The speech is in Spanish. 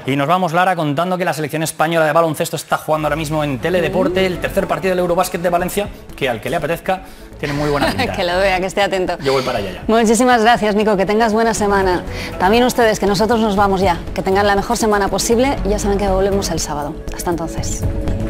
Y nos vamos, Lara, contando que la selección española de baloncesto está jugando ahora mismo en Teledeporte el tercer partido del Eurobásquet de Valencia, que al que le apetezca tiene muy buena pinta. Que lo vea, que esté atento. Yo voy para allá ya. Muchísimas gracias, Nico, que tengas buena semana. También ustedes, que nosotros nos vamos ya. Que tengan la mejor semana posible y ya saben que volvemos el sábado. Hasta entonces.